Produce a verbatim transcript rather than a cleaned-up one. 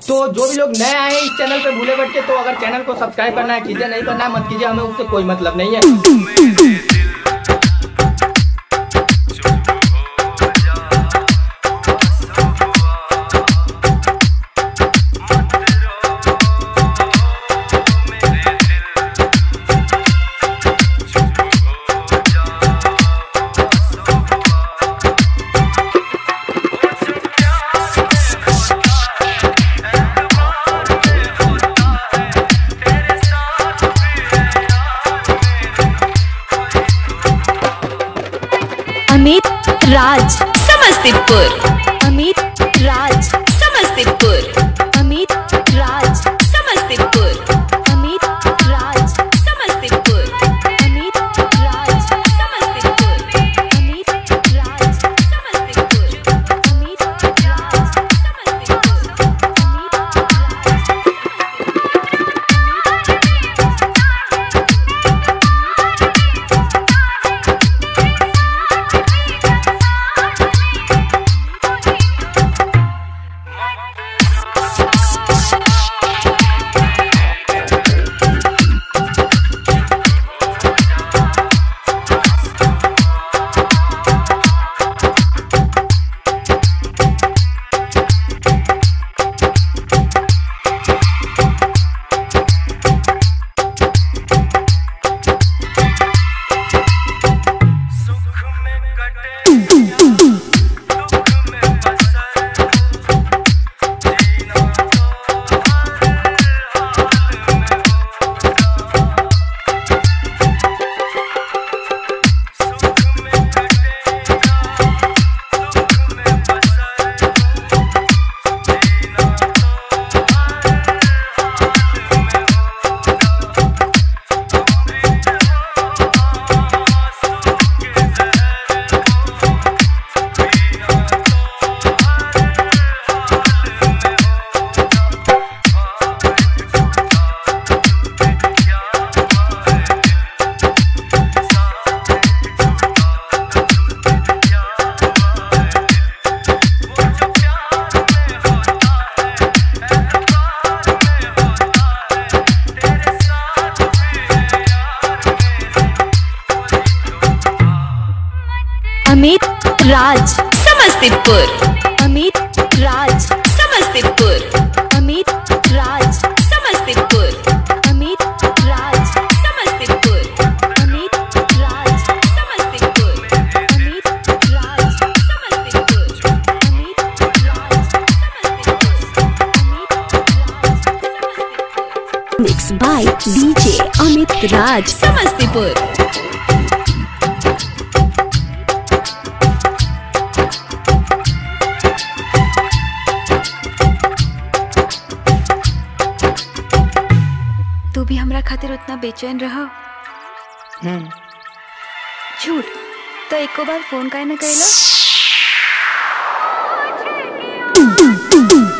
तो जो भी लोग नए आए इस चैनल पे भूले बैठ के, तो अगर चैनल को सब्सक्राइब करना है कीजिए, नहीं करना है मत कीजिए, हमें उससे कोई मतलब नहीं है। Raj Samastipur, Amit Raj Samastipur, Amit Raj Samastipur, Amit Raj Samastipur, Amit Raj Samastipur, Amit Raj Samastipur, Amit Raj Amit Raj Samastipur, Amit Raj Samastipur, Amit Raj Samastipur, Amit Raj Samastipur, Amit Raj Samastipur, Amit Raj Samastipur, Amit Raj Samastipur. Mix by DJ Amit Raj Samastipur. तू भी हमरा खातिर उतना बेचैन रहा? हम्म झूठ तो एको बार फोन काहे न कइला?